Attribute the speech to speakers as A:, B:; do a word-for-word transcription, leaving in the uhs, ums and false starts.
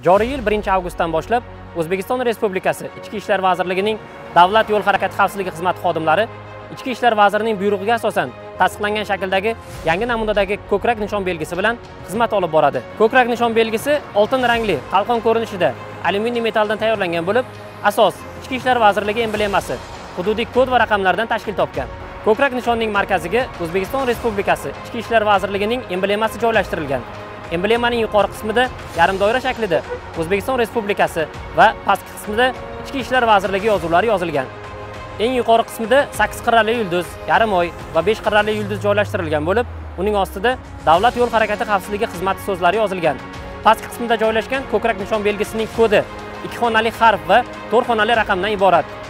A: Joriy yil birinchi avgustdan boshlab O'zbekiston Respublikasi Ichki ishlar vazirligining Davlat yo'l harakati xavfsizligi xizmati xodimlari Ichki ishlar vazirining buyrug'iga asosan tasdiqlangan shakldagi yangi namunadagi ko'krak nishon belgisi bilan xizmat olib boradi. Ko'krak nishon belgisi oltin rangli, qalqon ko'rinishida alyuminiy metalldan tayyorlangan bo'lib, asos Ichki ishlar vazirligi emblemasi, hududiy kod va raqamlardan tashkil topgan. Ko'krak nishonning markaziga O'zbekiston Respublikasi Ichki ishlar vazirligining emblemasi joylashtirilgan. Emblemaning yuqori qismida yarim doira shaklida O'zbekiston Respublikasi va pastki qismida Ichki ishlar vazirligi yozuvlari yozilgan. Eng yuqori qismida sakkiz qirrali yulduz, yarim oy va besh qirrali yulduz joylashtirilgan bo'lib, uning ostida Davlat yo'l harakati xavfsizligi xizmati so'zlari yozilgan. Pastki qismida joylashgan ko'krak nishon belgisining kodi ikki xonali harf va to'rt xonali raqamdan iborat.